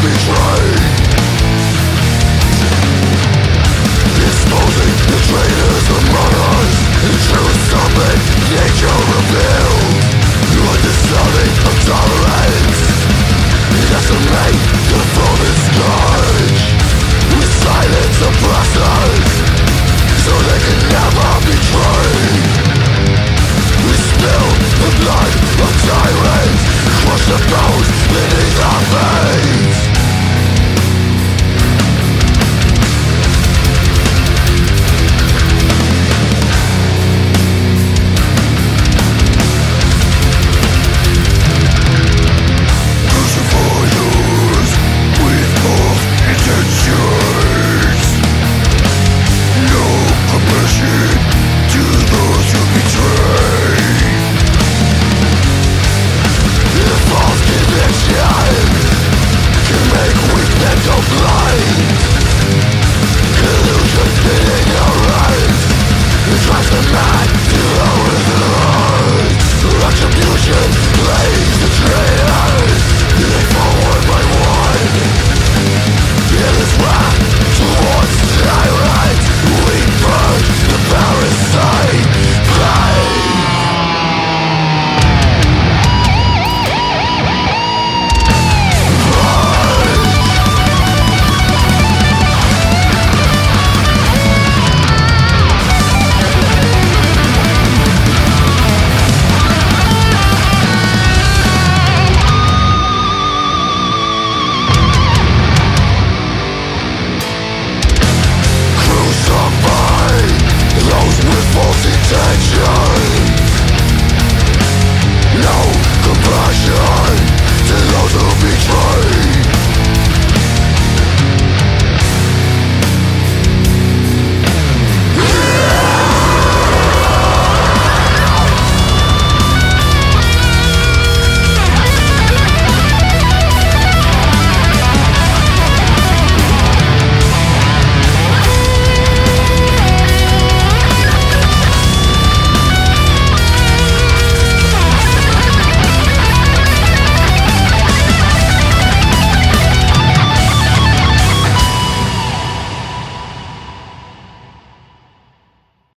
betrayed, exposing the traitors among us. The truth something nature revealed. Understanding of tolerance, decimate the foaming scourge. With silence oppressors, so they can never betray. We spill the blood of tyrants, crush the bones beneath our veins.